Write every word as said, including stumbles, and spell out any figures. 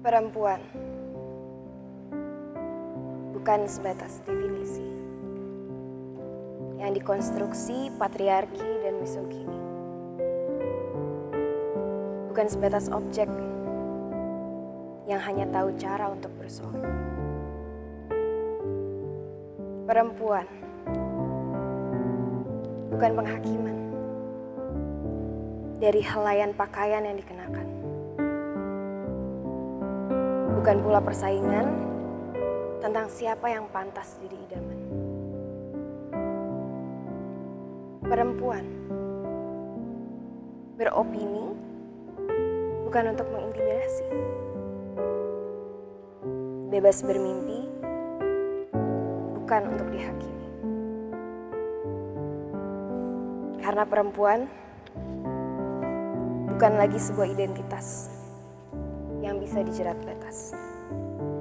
Perempuan bukan sebatas definisi yang dikonstruksi patriarki dan misogini. Bukan sebatas objek yang hanya tahu cara untuk bersuara. Perempuan bukan penghakiman dari helaian pakaian yang dikenakan. Bukan pula persaingan tentang siapa yang pantas jadi idaman. Perempuan beropini bukan untuk mengintimidasi. Bebas bermimpi bukan untuk dihakimi. Karena perempuan bukan lagi sebuah identitas yang bisa dijerat batas.